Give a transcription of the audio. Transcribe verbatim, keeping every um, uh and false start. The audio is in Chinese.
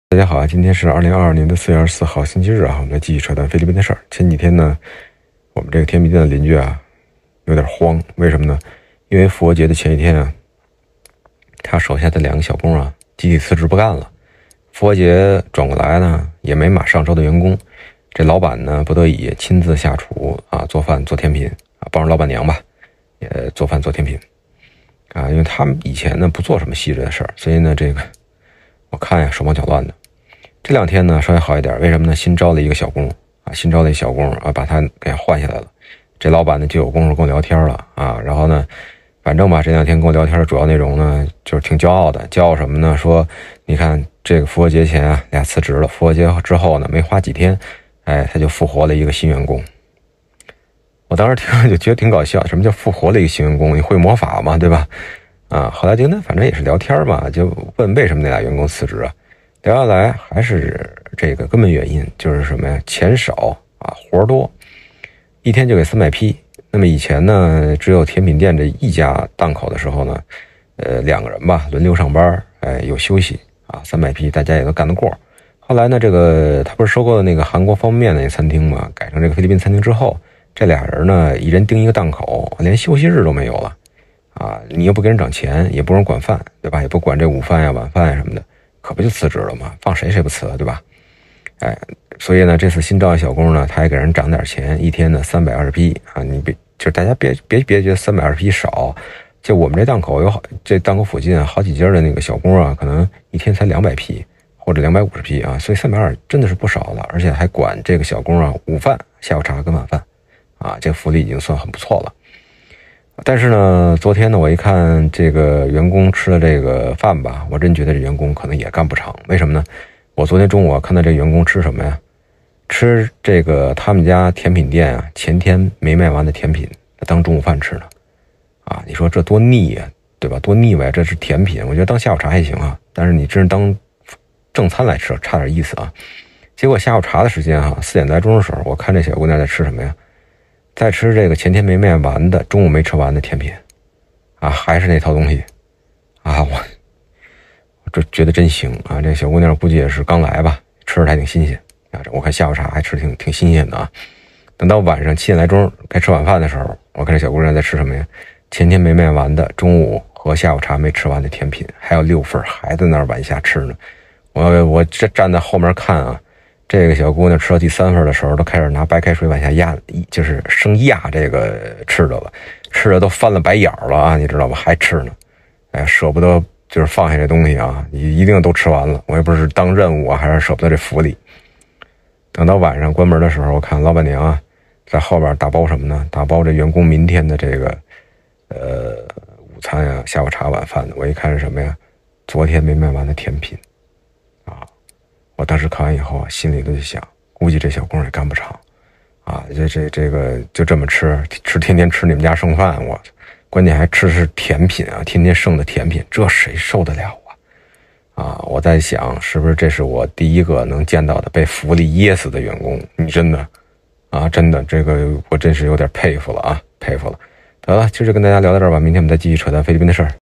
大家好啊，今天是二零二二年的四月二十四号星期日啊，我们来继续扯淡菲律宾的事儿。前几天呢，我们这个天平店的邻居啊有点慌，为什么呢？因为复活节的前一天啊，他手下的两个小工啊集体辞职不干了。复活节转过来呢，也没马上招的员工，这老板呢不得已亲自下厨啊，做饭做甜品啊，帮着老板娘吧，也做饭做甜品啊，因为他们以前呢不做什么细致的事儿，所以呢这个我看呀手忙脚乱的。这两天呢稍微好一点，为什么呢？新招了一个小工啊，新招了一小工啊，把他给换下来了。这老板呢就有功夫跟我聊天了啊，然后呢，反正吧这两天跟我聊天的主要内容呢就是挺骄傲的，骄傲什么呢？说你看这个复活节前啊俩辞职了，复活节之后呢没花几天，哎他就复活了一个新员工。我当时听了就觉得挺搞笑，什么叫复活了一个新员工？你会魔法吗？对吧？啊，后来就那反正也是聊天嘛，就问为什么那俩员工辞职啊？聊下来还是这个根本原因，就是什么呀？钱少啊，活多，一天就给三百批。那么以前呢，只有甜品店这一家档口的时候呢，呃，两个人吧轮流上班，哎，有休息啊，三百批大家也都干得过。后来呢，这个他不是收购了那个韩国方便面那个餐厅嘛，改成这个菲律宾餐厅之后，这俩人呢，一人盯一个档口，连休息日都没有了啊！你又不给人涨钱，也不用管饭，对吧？也不管这午饭呀、晚饭呀什么的。可不就辞职了吗？放谁谁不辞，对吧？哎，所以呢，这次新招的小工呢，他还给人涨点钱，一天呢三百二十批啊！你别就是大家别别别觉得三百二十批少，就我们这档口有好，这档口附近啊好几家的那个小工啊，可能一天才两百批或者两百五十批啊，所以三百二真的是不少了，而且还管这个小工啊午饭、下午茶跟晚饭啊，这福利已经算很不错了。但是呢，昨天呢，我一看这个员工吃的这个饭吧，我真觉得这员工可能也干不长。为什么呢？我昨天中午看到这员工吃什么呀？吃这个他们家甜品店啊，前天没卖完的甜品当中午饭吃呢。啊，你说这多腻呀，对吧？多腻歪，这是甜品，我觉得当下午茶还行啊。但是你真是当正餐来吃，差点意思啊。结果下午茶的时间哈，四点来钟的时候，我看这小姑娘在吃什么呀？再吃这个前天没卖完的中午没吃完的甜品啊，还是那套东西啊，我我这觉得真行啊！这小姑娘估计也是刚来吧，吃的还挺新鲜啊。我看下午茶还吃挺挺新鲜的啊。等到晚上七点来钟该吃晚饭的时候，我看这小姑娘在吃什么呀？前天没卖完的中午和下午茶没吃完的甜品，还有六份，还在那儿往下吃呢。我我这站在后面看啊。这个小姑娘吃到第三份的时候，都开始拿白开水往下压，就是生压这个吃的了，吃的都翻了白眼了啊，你知道吧？还吃呢，哎，舍不得就是放下这东西啊，你一定都吃完了。我也不是当任务啊，还是舍不得这福利。等到晚上关门的时候，我看老板娘啊在后边打包什么呢？打包这员工明天的这个呃午餐呀、下午茶、晚饭的。我一看是什么呀？昨天没卖完的甜品。我当时看完以后啊，心里都在想，估计这小工也干不长，啊，这这这个就这么吃，吃天天吃你们家剩饭，我，关键还吃是甜品啊，天天剩的甜品，这谁受得了啊？啊，我在想，是不是这是我第一个能见到的被福利噎死的员工？你真的，啊，真的，这个我真是有点佩服了啊，佩服了。得了，今儿就跟大家聊到这儿吧，明天我们再继续扯淡菲律宾的事儿。